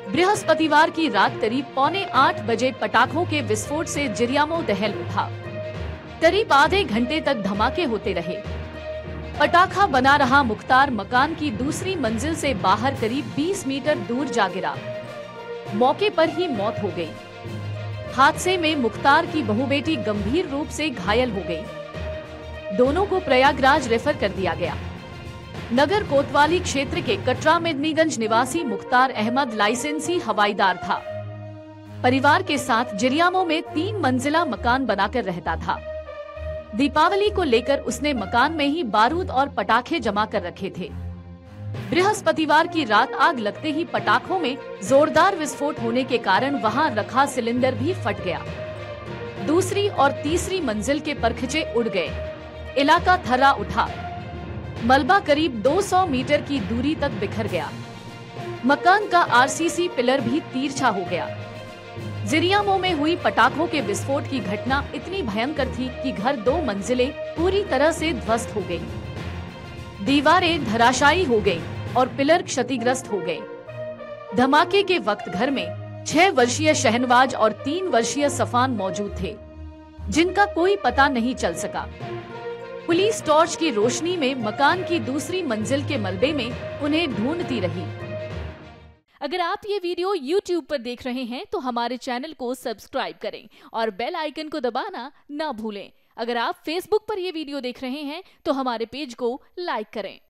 बृहस्पतिवार की रात करीब 7:45 बजे पटाखों के विस्फोट से जिरियामो दहल उठा। करीब आधे घंटे तक धमाके होते रहे। पटाखा बना रहा मुख्तार मकान की दूसरी मंजिल से बाहर करीब 20 मीटर दूर जा गिरा। मौके पर ही मौत हो गई। हादसे में मुख्तार की बहुबेटी गंभीर रूप से घायल हो गई। दोनों को प्रयागराज रेफर कर दिया गया। नगर कोतवाली क्षेत्र के कटरा मेदिनीगंज निवासी मुख्तार अहमद लाइसेंसी हवाईदार था। परिवार के साथ जिरियामो में 3 मंजिला मकान बनाकर रहता था। दीपावली को लेकर उसने मकान में ही बारूद और पटाखे जमा कर रखे थे। बृहस्पतिवार की रात आग लगते ही पटाखों में जोरदार विस्फोट होने के कारण वहां रखा सिलेंडर भी फट गया। दूसरी और तीसरी मंजिल के परखचे उड़ गए। इलाका थर्रा उठा। मलबा करीब 200 मीटर की दूरी तक बिखर गया। मकान का आरसीसी पिलर भी तिरछा हो गया। जिरियामो में हुई पटाखों के विस्फोट की घटना इतनी भयंकर थी कि घर 2 मंजिलें पूरी तरह से ध्वस्त हो गई। दीवारें धराशायी हो गई और पिलर क्षतिग्रस्त हो गए। धमाके के वक्त घर में 6 वर्षीय शहनवाज और 3 वर्षीय सफान मौजूद थे, जिनका कोई पता नहीं चल सका। पुलिस टॉर्च की रोशनी में मकान की दूसरी मंजिल के मलबे में उन्हें ढूंढती रही। अगर आप ये वीडियो YouTube पर देख रहे हैं तो हमारे चैनल को सब्सक्राइब करें और बेल आइकन को दबाना ना भूलें। अगर आप Facebook पर ये वीडियो देख रहे हैं तो हमारे पेज को लाइक करें।